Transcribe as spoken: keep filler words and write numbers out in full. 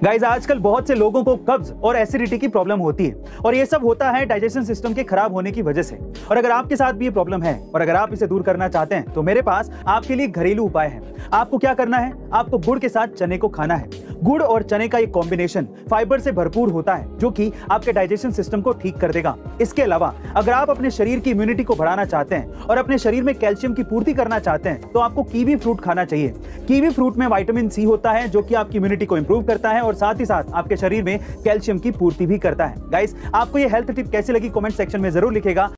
Guys आजकल बहुत से लोगों को कब्ज और एसिडिटी की प्रॉब्लम होती है और ये सब होता है डाइजेशन सिस्टम के खराब होने की वजह से। और अगर आपके साथ भी ये प्रॉब्लम है और अगर आप इसे दूर करना चाहते हैं तो मेरे पास आपके लिए घरेलू उपाय है। आपको क्या करना है, आपको गुड़ के साथ चने को खाना है। गुड़ और चने का एक कॉम्बिनेशन फाइबर से भरपूर होता है जो कि आपके डाइजेशन सिस्टम को ठीक कर देगा। इसके अलावा अगर आप अपने शरीर की इम्यूनिटी को बढ़ाना चाहते हैं और अपने शरीर में कैल्शियम की पूर्ति करना चाहते हैं तो आपको कीवी फ्रूट खाना चाहिए। कीवी फ्रूट में विटामिन सी होता है जो कि आपकी इम्यूनिटी को इंप्रूव करता है और साथ ही साथ आपके शरीर में कैल्शियम की पूर्ति भी करता है। गाइस, आपको ये हेल्थ टिप कैसी लगी कमेंट सेक्शन में जरूर लिखेगा।